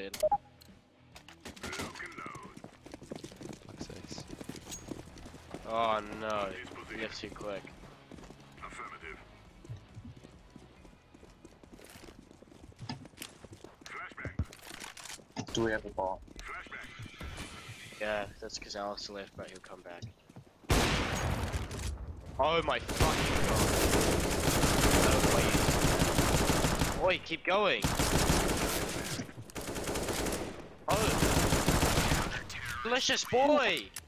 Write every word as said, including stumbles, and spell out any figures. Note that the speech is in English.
in. Fuck's sakes. Oh no, you left too quick. Affirmative. Flashbang. Do we have a ball? Flashbang. Yeah, that's because Alex left, but he'll come back. Oh my fucking god. No, wait. Oi, keep going. Oh. Delicious boy!